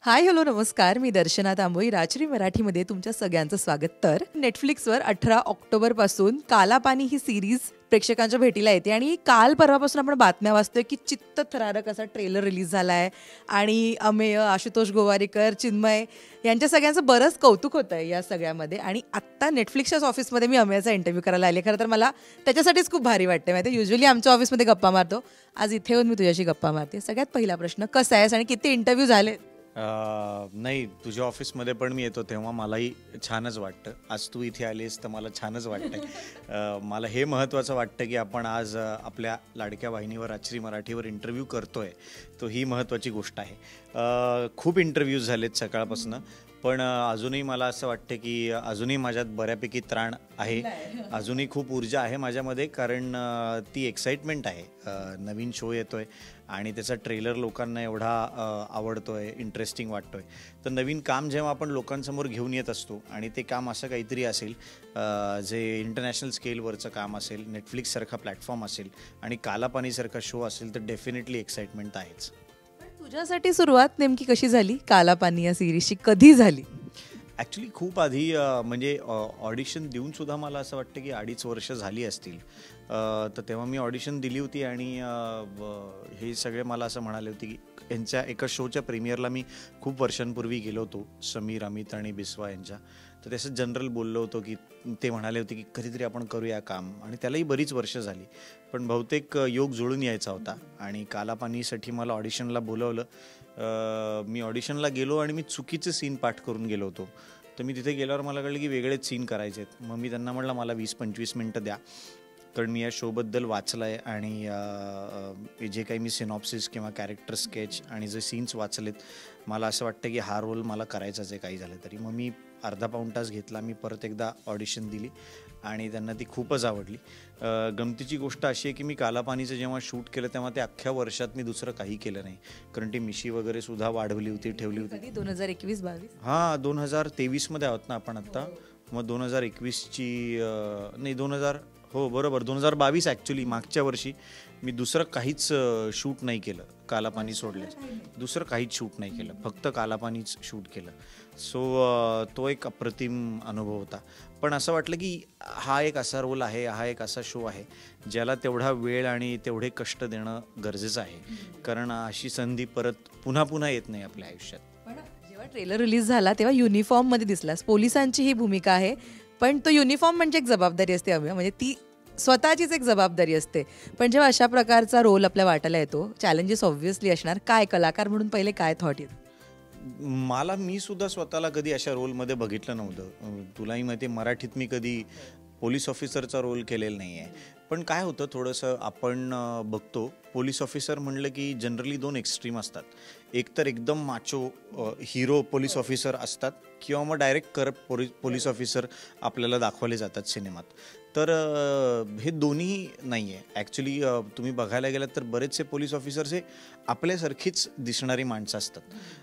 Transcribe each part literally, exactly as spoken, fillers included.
Hi hello नमस्कार, मी दर्शना तांबोई. राजश्री मराठीमध्ये तुमच्या सगळ्यांचं स्वागत. तर नेटफ्लिक्सवर अठरा ऑक्टोबरपासून कालापानी ही सिरीज प्रेक्षकांच्या भेटीला येते आणि काल परवापासून आपण बातम्या वाचतोय की चित्तथरारक असा ट्रेलर रिलीज झाला आहे आणि अमेय, आशुतोष गोवारीकर, चिन्मय यांच्या सगळ्यांचं बरंच कौतुक होतं आहे या सगळ्यामध्ये. आणि आत्ता नेटफ्लिक्सच्याच ऑफिसमध्ये मी अमेयचा इंटरव्ह्यू करायला आले. खरं तर मला त्याच्यासाठीच खूप भारी वाटते. माहिती, युजली आमच्या ऑफिसमध्ये गप्पा मारतो, आज इथे येऊन मी तुझ्याशी गप्पा मारते. सगळ्यात पहिला प्रश्न, कसं आहेस आणि किती इंटरव्ह्यू झाले? नाही, तुझ्या ऑफिसमध्ये पण मी येतो तेव्हा मलाही छानच वाटतं. आज तू इथे आलीस तर मला छानच वाटतंय. मला हे महत्त्वाचं वाटतं की आपण आज आपल्या लाडक्या वाहिनीवर राजश्री मराठीवर इंटरव्ह्यू करतोय, तो ही महत्त्वाची गोष्ट आहे. खूप इंटरव्ह्यूज झालेत सकाळपासून, पण अजूनही मला असं वाटतं की अजूनही माझ्यात बऱ्यापैकी त्राण आहे, अजूनही खूप ऊर्जा आहे माझ्यामध्ये, कारण ती एक्साइटमेंट आहे. नवीन शो येतोय आणि त्याचा ट्रेलर लोकांना एवढा आवडतोय, इंटरेस्टिंग वाटतोय. तर नवीन काम जेव्हा आपण लोकांसमोर घेऊन येत असतो आणि ते काम असं काहीतरी असेल जे इंटरनॅशनल स्केलवरचं काम असेल, नेटफ्लिक्ससारखा प्लॅटफॉर्म असेल आणि कालापानीसारखा शो असेल, तर डेफिनेटली एक्साइटमेंट आहेच. तुझ्यासाठी सुरुवात नेमकी कशी झाली कालापानी या सिरीजची? कधी झाली? ॲक्च्युली खूप आधी, म्हणजे ऑडिशन देऊन सुद्धा मला असं वाटतं की अडीच वर्ष झाली असतील. तर तेव्हा मी ऑडिशन दिली होती आणि हे सगळे मला असं म्हणाले होते की यांच्या एका शोच्या प्रीमियरला मी खूप वर्षांपूर्वी गेलो होतो, समीर, अमित आणि बिस्वा यांच्या. तर तसं जनरल बोललो होतो की ते म्हणाले होते की कधीतरी आपण करूया काम, आणि त्यालाही बरीच वर्ष झाली. पण बहुतेक योग जुळून यायचा होता आणि कालापानीसाठी मला ऑडिशनला बोलवलं. मी ऑडिशनला गेलो आणि मी चुकीचे सीन पाठ करून गेलो होतो. तर मी तिथे गेल्यावर मला कळलं की वेगळेच सीन करायचे आहेत. मग मी त्यांना म्हटलं मला वीस पंचवीस मिनटं द्या, कारण मी या शोबद्दल वाचलं आहे आणि जे काही मी सिनॉप्सिस किंवा कॅरेक्टर स्केच आणि जे सीन्स वाचलेत, मला असं वाटतं की हा रोल मला करायचाच आहे काही झालं तरी. मग मी अर्धा पाऊण तास घेतला, मी परत एकदा ऑडिशन दिली आणि त्यांना ती खूपच आवडली. गमतीची गोष्ट अशी आहे की मी कालापानीचं जेव्हा शूट केलं तेव्हा ते अख्ख्या वर्षात मी दुसरं काही केलं नाही, कारण ती मिशी वगैरे सुद्धा वाढवली होती, ठेवली होती. दोन हजार एकवीस बावीस हां, दोन हजार तेवीसमध्ये आहोत ना आपण आत्ता. मग दोन हजार एकवीसची नाही, दोन हजार हो बरोबर दोन हजार बावीस ॲक्च्युली मागच्या वर्षी मी दुसरं काहीच शूट नाही केलं कालापानी सोडले, दुसरं काहीच शूट नाही केलं, फक्त कालापानीच शूट केलं. सो तो एक अप्रतिम अनुभव होता. पण असं वाटलं की हा एक असा रोल आहे, हा एक असा शो आहे ज्याला तेवढा वेळ आणि तेवढे कष्ट देणं गरजेचं आहे, कारण अशी संधी परत पुन्हा पुन्हा येत नाही आपल्या आयुष्यात. पण जेव्हा ट्रेलर रिलीज झाला तेव्हा युनिफॉर्ममध्ये दिसलास. पोलिसांची ही भूमिका आहे, पण तो युनिफॉर्म म्हणजे एक जबाबदारी असते अमेय, म्हणजे ती स्वतःचीच एक जबाबदारी असते. पण जेव्हा अशा प्रकारचा रोल आपल्या वाटायला येतो, चॅलेंजेस ऑब्व्हियसली असणार. काय कलाकार म्हणून पहिले काय थॉट येतं? मला मी सुद्धा स्वतःला कधी अशा रोलमध्ये बघितलं नव्हतं. तुलाही माहिती आहे, मराठीत मी कधी पोलीस ऑफिसरचा रोल केलेला नाही आहे. पण काय होतं, थोडंसं आपण बघतो पोलीस ऑफिसर म्हणलं की जनरली दोन एक्स्ट्रीम असतात. एक तर एकदम माचो हिरो पोलीस ऑफिसर असतात, किंवा मग direct corrupt police police officer आपल्याला दाखवले जातात सिनेमात. तर हे दोन्ही नाही आहे ॲक्च्युली. तुम्ही बघायला गेलात तर बरेचसे पोलीस ऑफिसर्स हे आपल्यासारखीच दिसणारी माणसं असतात.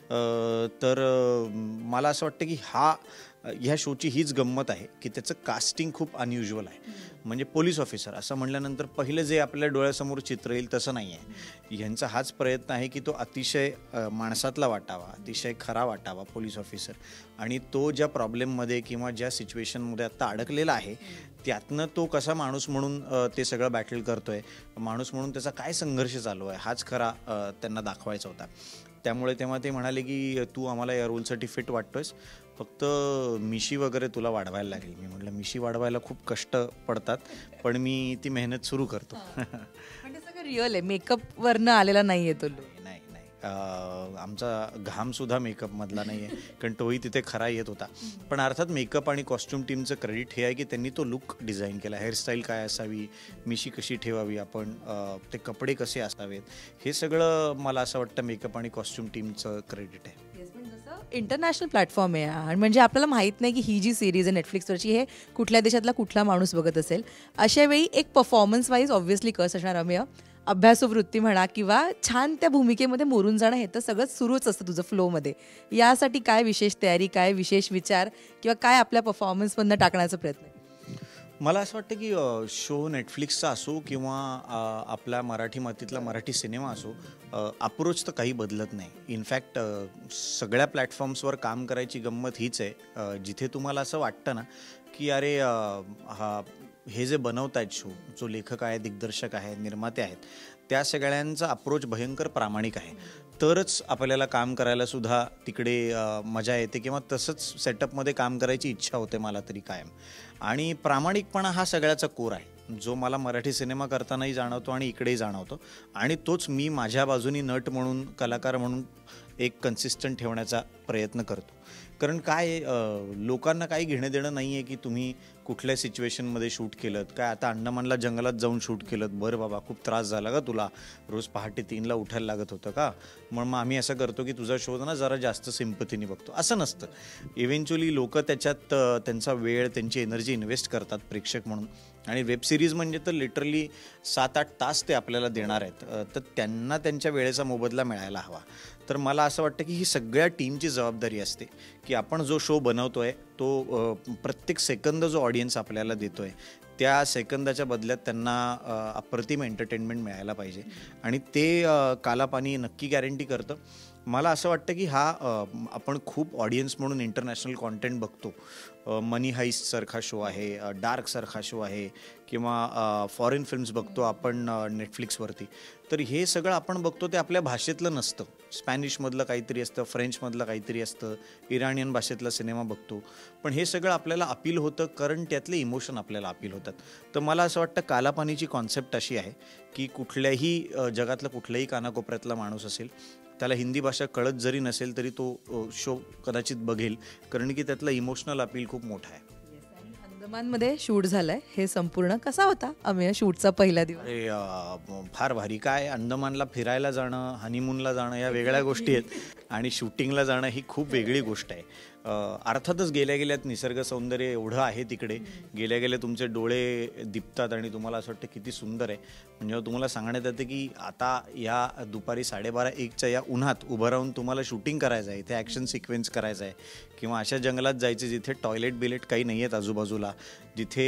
तर मला असं वाटतं की हा ह्या शोची हीच गंमत आहे की त्याचं कास्टिंग खूप अनयुज्युअल आहे. म्हणजे पोलीस ऑफिसर असं म्हटल्यानंतर पहिलं जे आपल्या डोळ्यासमोर चित्र येईल तसं नाही आहे. ह्यांचा हाच प्रयत्न आहे की तो अतिशय माणसातला वाटावा, अतिशय खरा वाटावा पोलीस ऑफिसर, आणि तो ज्या प्रॉब्लेममध्ये किंवा ज्या सिच्युएशनमध्ये आत्ता अडकलेला आहे त्यातनं तो कसा माणूस म्हणून ते सगळं बॅटल करतोय, माणूस म्हणून त्याचा काय संघर्ष चालू आहे, हाच खरा त्यांना दाखवायचा होता. त्यामुळे तेव्हा ते म्हणाले की तू आम्हाला या रोलसाठी फिट वाटतोयस, फक्त मिशी वगैरे तुला वाढवायला लागेल. मी म्हटलं मिशी वाढवायला खूप कष्ट पडतात, पण मी ती मेहनत सुरू करतो. पण ते सगळं रिअल आहे, मेकअपवरनं आलेला नाही आहे तो. नाही नाही, आमचा घामसुद्धा मेकअपमधला नाही आहे, कारण तोही तिथे खरा येत होता. पण अर्थात मेकअप आणि कॉस्ट्युम टीमचं क्रेडिट हे आहे की त्यांनी तो लुक डिझाईन केला. हेअरस्टाईल काय असावी, मिशी कशी ठेवावी आपण, ते कपडे कसे असावेत, हे सगळं मला असं वाटतं मेकअप आणि कॉस्ट्युम टीमचं क्रेडिट आहे. इंटरनॅशनल प्लॅटफॉर्म आहे आणि म्हणजे आपल्याला माहीत नाही की ही जी सिरीज आहे नेटफ्लिक्सवरची हे कुठल्या देशातला कुठला माणूस बघत असेल. अशा वेळी एक परफॉर्मन्स वाईज ऑब्व्हियसली कसं असणार अमेय, अभ्यासवृत्ती म्हणा किंवा छान त्या भूमिकेमध्ये मोरून जाणं, हे तर सगळंच सुरूच असतं तुझं फ्लोमध्ये. यासाठी काय विशेष तयारी, काय विशेष विचार किंवा काय आपल्या परफॉर्मन्समधनं टाकण्याचा प्रयत्न? मला असं वाटतं की शो नेटफ्लिक्सचा असो किंवा अ, आपल्या मराठी मातीतला मराठी सिनेमा असो, अप्रोच तर काही बदलत नाही. इनफॅक्ट सगळ्या प्लॅटफॉर्म्सवर काम करायची गंमत हीच आहे, अ, जिथे तुम्हाला असं वाटतं ना की अरे अ, हा हे जे बनवत आहेत शो, जो लेखक आहे, दिग्दर्शक आहे, निर्माते आहेत, त्या सगळ्यांचा अप्रोच भयंकर प्रामाणिक आहे, तरच आपल्याला काम करायला सुद्धा तिकडे अ, मजा येते किंवा तसंच सेटअपमध्ये काम करायची इच्छा होते मला तरी कायम. आणि प्रामाणिकपणा हा सगळ्याचा कोर आहे, जो मला मराठी सिनेमा करतानाही जाणवतो आणि इकडेही जाणवतो. आणि तोच मी माझ्या बाजूनी नट म्हणून, कलाकार म्हणून एक कन्सिस्टंट ठेवण्याचा प्रयत्न करतो. कारण काय आहे, अ, लोकांना काही घेणं देणं नाही आहे की तुम्ही कुठल्या सिच्युएशनमध्ये शूट केलं, काय आता अंडमानला जंगलात जाऊन शूट केलं, बरं बाबा खूप त्रास झाला का तुला, रोज पहाटे तीनला उठायला लागत होतं का, मग मग आम्ही असं करतो की तुझा शो ना जरा जास्त सिम्पतीने बघतो. असं नसतं. इव्हेंच्युअली लोक त्याच्यात अ, त्यांचा वेळ, त्यांची एनर्जी इन्व्हेस्ट करतात प्रेक्षक म्हणून. आणि वेब सिरीज म्हणजे तर लिटरली सात आठ तास ते आपल्याला देणार आहेत, अ, तर त्यांना त्यांच्या वेळेचा मोबदला मिळायला हवा. तर मला असं वाटतं की ही सगळ्या टीमची जबाबदारी असते की आपण जो शो बनवतो आहे तो अ, प्रत्येक सेकंद जो ऑडियन्स आपल्याला देतो आहे, त्या सेकंदाच्या बदल्यात त्यांना अ, अप्रतिम एंटरटेनमेंट मिळायला पाहिजे. आणि ते अ, कालापानी नक्की गॅरंटी करतं. मला असं वाटतं की हा अ, आपण खूप ऑडियन्स म्हणून इंटरनॅशनल कॉन्टेंट बघतो. मनी हाईस्टसारखा शो आहे, डार्कसारखा शो आहे, किंवा फॉरेन फिल्म्स बघतो आपण नेटफ्लिक्सवरती. तर हे सगळं आपण बघतो ते आपल्या भाषेतलं नसतं. स्पॅनिशमधलं काहीतरी असतं, फ्रेंचमधलं काहीतरी असतं, इराणियन भाषेतला सिनेमा बघतो. पण हे सगळं आपल्याला अपील होतं कारण त्यातले इमोशन आपल्याला अपील होतात. तर मला असं वाटतं कालापानीची कॉन्सेप्ट अशी आहे की कुठल्याही अ, जगातला कुठल्याही कानाकोपऱ्यातला माणूस असेल, त्याला हिंदी भाषा कळत जरी नसेल तरी तो शो कदाचित बघेल, कारण की त्यातलं इमोशनल अपील खूप मोठं आहे. अंदमानमध्ये शूट झालंय हे संपूर्ण. कसा होता अमेय शूटचा पहिला दिवस? अरे अ, फार भारी. काय, अंदमानला फिरायला जाणं, हनीमूनला जाणं या वेगळ्या गोष्टी आहेत आणि शूटिंगला जाणं ही खूप वेगळी गोष्ट आहे. अ, अर्थातच गेल्या गेल्यात निसर्ग सौंदर्य एवढं आहे तिकडे, गेल्या गेल्या तुमचे डोळे दिपतात आणि तुम्हाला असं वाटतं किती सुंदर आहे. म्हणजे तुम्हाला सांगण्यात येतं की आता या दुपारी साडेबारा एकच्या या उन्हात उभं राहून तुम्हाला शूटिंग करायचं आहे, इथे ॲक्शन सिक्वेन्स करायचं आहे, किंवा अशा जंगलात जायचे जिथे टॉयलेट बिलेट काही नाही आहेत आजूबाजूला, जिथे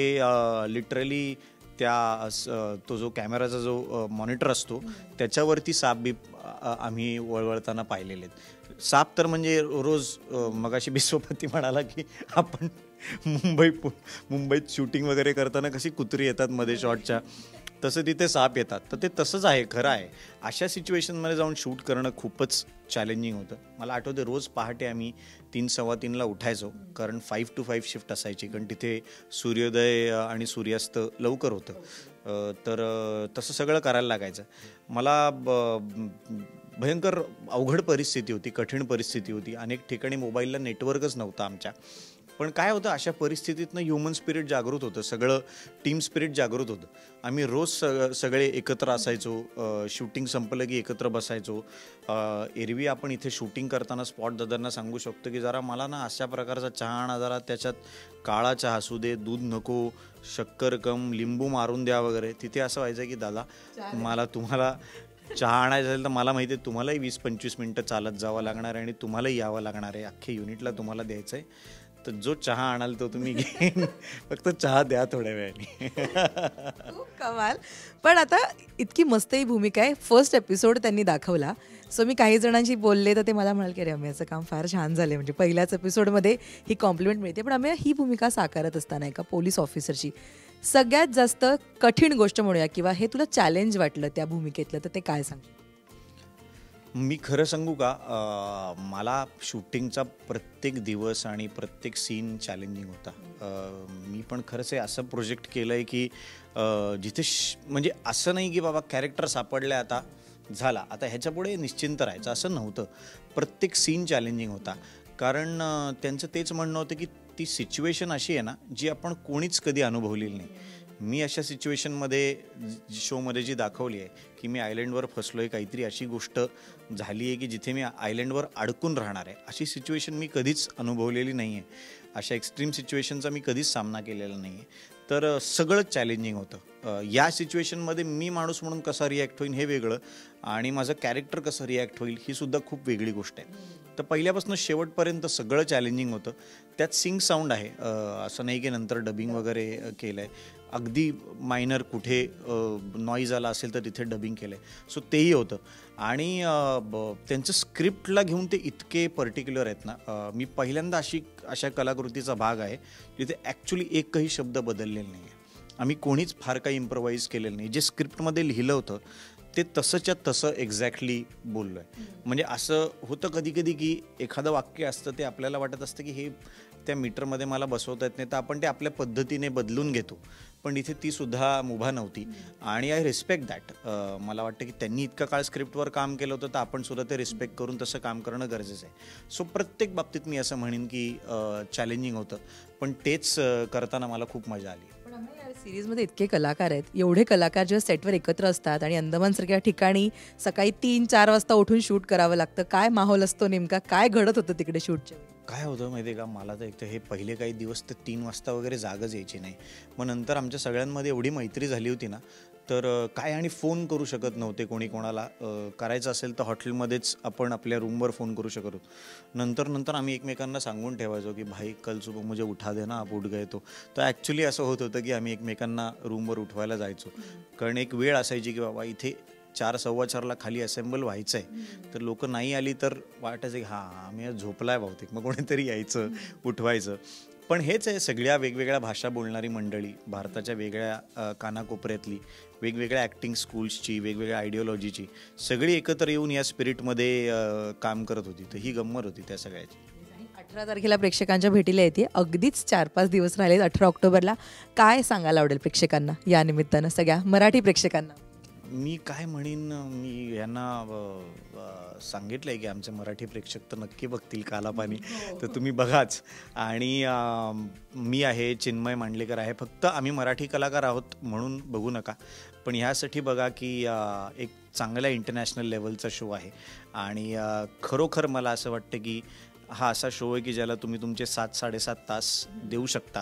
लिटरली त्या तो जो कॅमेराचा जो मॉनिटर असतो त्याच्यावरती साप बीप आम्ही वळवळताना पाहिलेले आहेत. साप तर म्हणजे रोज, मगाशी बिस्वपती म्हणाला की आपण मुंबई मुंबईत शूटिंग वगैरे करताना कशी कुत्री येतात मध्ये शॉटच्या, तसं तिथे साप येतात. तर ते तसंच आहे, खरं आहे. अशा सिच्युएशनमध्ये जाऊन शूट करणं खूपच चॅलेंजिंग होतं. मला आठवते रोज पहाटे आम्ही तीन सव्वा तीनला उठायचो, कारण फाईव्ह टू फाईव्ह शिफ्ट असायची, कारण तिथे सूर्योदय आणि सूर्यास्त लवकर होतं. तर तसं सगळं करायला लागायचं. मला भयंकर अवघड परिस्थिती होती, कठीण परिस्थिती होती. अनेक ठिकाणी मोबाईलला नेटवर्कच नव्हतं आमच्या. पण काय होतं, अशा परिस्थितीतनं ह्युमन स्पिरिट जागृत होतं, सगळं टीम स्पिरिट जागृत होतं. आम्ही रोज सग सगळे एकत्र असायचो, शूटिंग संपलं की एकत्र बसायचो. एरवी आपण इथे शूटिंग करताना स्पॉट दादांना सांगू शकतो की जरा मला ना अशा प्रकारचा चहा आणा, जरा त्याच्यात काळा चहा असू दे, दूध नको, शक्कर कम, लिंबू मारून द्या वगैरे. तिथे असं व्हायचं की दादा मला तुम्हाला चहा आणायचं असेल तर मला माहिती आहे तुम्हालाही वीस पंचवीस मिनटं चालत जावं लागणार आहे आणि तुम्हालाही यावं लागणार आहे, अख्खे युनिटला तुम्हाला द्यायचं आहे, तर जो चहा आणाल तो तुम्ही घेईन, फक्त चहा द्या थोड्या वेळाने. खूप कमाल. पण आता इतकी मस्त ही भूमिका आहे, फर्स्ट एपिसोड त्यांनी दाखवला. सो मी काही जणांशी बोलले तर ते मला म्हणाल की अरे अमेयाचं काम फार छान झालं, म्हणजे पहिल्याच एपिसोडमध्ये ही कॉम्प्लिमेंट मिळते. पण अमेया ही भूमिका साकारत असताना एका पोलीस ऑफिसरची सगळ्यात जास्त कठीण गोष्ट म्हणूया किंवा हे तुला चॅलेंज वाटलं त्या भूमिकेतलं, तर ते काय सांग? मी खरं सांगू का, मला शूटिंगचा प्रत्येक दिवस आणि प्रत्येक सीन चॅलेंजिंग होता. मी पण खरंच आहे असं प्रोजेक्ट केलं आहे की जिथे म्हणजे असं नाही की बाबा कॅरेक्टर सापडलं आता झाला, आता ह्याच्यापुढे निश्चिंत राहायचं असं नव्हतं. प्रत्येक सीन चॅलेंजिंग होता, कारण त्यांचं तेच म्हणणं होतं की ती सिच्युएशन अशी आहे ना जी आपण कोणीच कधी अनुभवलेली नाही. मी अशा सिच्युएशनमध्ये शोमध्ये जी दाखवली आहे की मी आयलंडवर फसलो आहे, काहीतरी अशी गोष्ट झाली आहे की जिथे मी आयलंडवर अडकून राहणार आहे, अशी सिच्युएशन मी कधीच अनुभवलेली नाही आहे. अशा एक्स्ट्रीम सिच्युएशनचा मी कधीच सामना केलेला नाही आहे. तर सगळंच चॅलेंजिंग होतं. या सिच्युएशनमध्ये मी माणूस म्हणून कसा रिॲक्ट होईन हे वेगळं, आणि माझं कॅरेक्टर कसं रिॲक्ट होईल ही सुद्धा खूप वेगळी गोष्ट आहे. तर पहिल्यापासून शेवटपर्यंत सगळं चॅलेंजिंग होतं. त्यात सिंग साऊंड आहे, असं नाही की नंतर डबिंग वगैरे केलं आहे. अगदी मायनर कुठे नॉईज आला असेल तर तिथे डबिंग केलं आहे, सो तेही होतं. आणि त्यांचं स्क्रिप्टला घेऊन ते इतके पर्टिक्युलर आहेत ना. मी पहिल्यांदा अशी अशा कलाकृतीचा भाग आहे जिथे ॲक्च्युली एकही शब्द बदललेला नाही आहे. आम्ही कोणीच फार काही इम्प्रोवाईज केलेलं नाही. जे स्क्रिप्टमध्ये लिहिलं होतं ते तसंच्या तसं एक्झॅक्टली बोललो आहे. म्हणजे असं होतं कधी कधी की एखादं वाक्य असतं ते आपल्याला वाटत असतं की हे त्या मीटरमध्ये मला बसवता येत नाही, तर आपण ते आपल्या पद्धतीने बदलून घेतो. पण इथे ती सुद्धा मुभा नव्हती, आणि आय रिस्पेक्ट दॅट. मला वाटतं की त्यांनी इतका काळ स्क्रिप्टवर काम केलं होतं, तर आपण सुद्धा ते रिस्पेक्ट करून तसं काम करणं गरजेचं आहे. सो प्रत्येक बाबतीत मी असं म्हणेन की चॅलेंजिंग होतं, पण तेच करताना मला खूप मजा आली. सिरीजमध्ये इतके कलाकार आहेत, एवढे कलाकार जेव्हा सेटवर एकत्र असतात आणि अंदमानसारख्या ठिकाणी सकाळी तीन चार वाजता उठून शूट करावं लागतं, काय माहोल असतो नेमका, काय घडत होतं तिकडे शूटच्या? काय होतं माहिती आहे का, मला तर एक तर हे पहिले काही दिवस तर तीन वाजता वगैरे जागच यायची नाही. मग नंतर आमच्या सगळ्यांमध्ये एवढी मैत्री झाली होती ना, तर काय, आणि फोन करू शकत नव्हते कोणी कोणाला. करायचं असेल तर हॉटेलमध्येच आपण आपल्या रूमवर फोन करू शकत होतो. नंतर नंतर आम्ही एकमेकांना सांगून ठेवायचो की भाई कल सुबह मुझे उठा दे ना, आप उठ गए तो. तर ॲक्च्युली असं होत होतं की आम्ही एकमेकांना रूमवर उठवायला जायचो, कारण एक वेळ असायची की बाबा इथे चार सव्वा चारला खाली असेंबल व्हायचं आहे, तर लोक नाही आली तर वाटायचं की हां आम्ही झोपलाय बहुतेक, मग कोणीतरी यायचं उठवायचं. पण हेच आहे, सगळ्या वेगवेगळ्या भाषा बोलणारी मंडळी, भारताच्या वेगळ्या कानाकोपऱ्यातली, वेगवेगळ्या ॲक्टिंग स्कूल्सची, वेगवेगळ्या आयडिओलॉजीची, सगळी एकत्र येऊन या स्पिरिटमध्ये काम करत होती. तर ही गंमत होती त्या सगळ्याची. अठरा तारखेला प्रेक्षकांच्या भेटीला येते, अगदीच चार पाच दिवस राहिले अठरा ऑक्टोबरला. काय सांगायला आवडेल प्रेक्षकांना या निमित्तानं, सगळ्या मराठी प्रेक्षकांना? मी काय म्हणेन, मी यांना सांगितलं आहे की आमचे मराठी प्रेक्षक तर नक्की बघतील कालापानी, तर तुम्ही बघाच. आणि मी आहे, चिन्मय मांडलेकर आहे, फक्त आम्ही मराठी कलाकार आहोत म्हणून बघू नका, पण ह्यासाठी बघा की एक चांगल्या इंटरनॅशनल लेवलचा शो आहे. आणि खरोखर मला असं वाटतं की हा असा शो आहे की ज्याला तुम्ही तुमचे सात साडेसात तास देऊ शकता.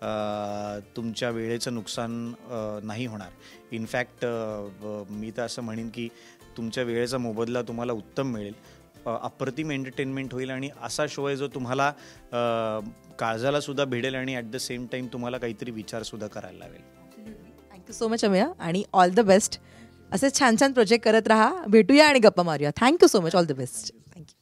तुमच्या वेळेचं नुकसान नाही होणार. इनफॅक्ट मी तर असं म्हणेन की तुमच्या वेळेचा मोबदला तुम्हाला उत्तम मिळेल, अप्रतिम एंटरटेनमेंट होईल, आणि असा शो आहे जो तुम्हाला काळजाला सुद्धा भिडेल आणि ॲट द सेम टाईम तुम्हाला काहीतरी विचारसुद्धा करायला लावेल. थँक्यू सो मच अमेया, आणि ऑल द बेस्ट. असे छान छान प्रोजेक्ट करत राहा, भेटूया आणि गप्पा मारूया. Thank you so much, all the best. Thank you.